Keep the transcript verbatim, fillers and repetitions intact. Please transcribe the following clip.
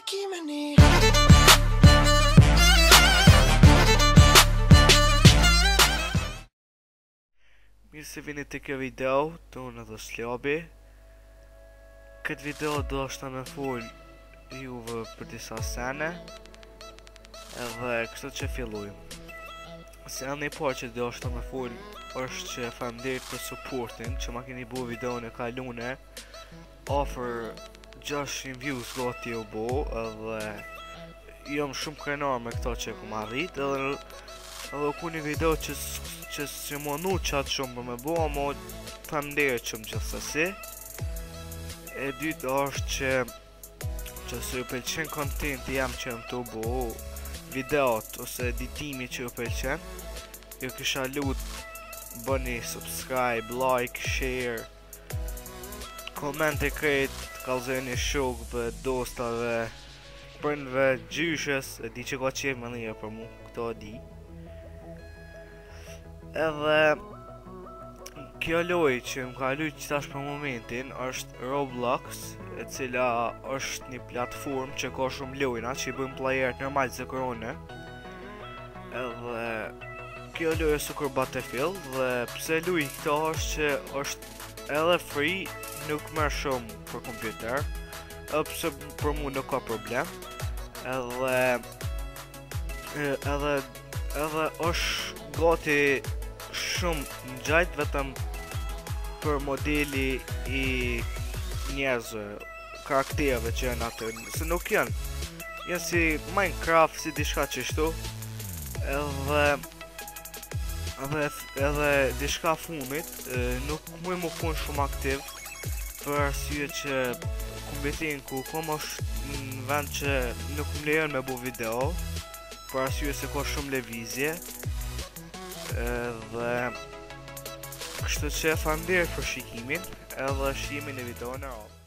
Kimini. Mirë se vini të kjo video, të unë edhe Shlabi. Këtë video do është me full juve për disa sene, edhe kështu që fillujmë. Se anë i parë që do është me full është që faleminderit për supportin, që ma keni bu video në kalune, offer gjashtëqind views gati u bo, edhe jam shumë krenar me këto që ku ma rrit, edhe edhe ku një video që që që më nu qatë shumë për me bo, mo faleminderit shumë gjithsesi. E dytë është që që se ju pëlqen kontenti jam që jam të bo, videot ose editimi që ju pëlqen, ju kisha lut bëni subscribe, like, share, komente krejt, kalzeni shokëve, dostave, prindve, gjyshes, e di që ka qenë më njërë për mu, këto e di. Edhe kjo loj që më ka lujt qëtash për momentin është Roblox, e cila është një platformë që ka shumë lojna që i bëjmë playerët normal se korone. Edhe kjo loj është sukur Battlefield, dhe pse luj këto është që është edhe free, nuk merr shumë për kompjuter, edhe pse për mu nuk ka problem. Edhe edhe edhe është gati shumë në gjajt vetëm për modeli i njerëzve, karakterëve që janë atë, se nuk janë, janë si Minecraft, si diçka qështu, edhe edhe edhe diçka funit, nuk muj më kun shumë aktiv, për arsye që kompetin ku kom është në vend që nuk më lejon me bu video, për arsye se ka shumë lëvizje, edhe kështu që faleminderit për shikimin, edhe shikimin e video në radhë.